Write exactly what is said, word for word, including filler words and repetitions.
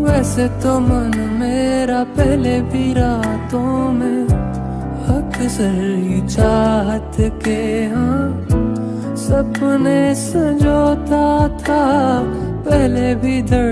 वैसे तो मन मेरा पहले भी रातों में अक्सर ही चाहत के हाँ सपने संजोता था, पहले भी धड़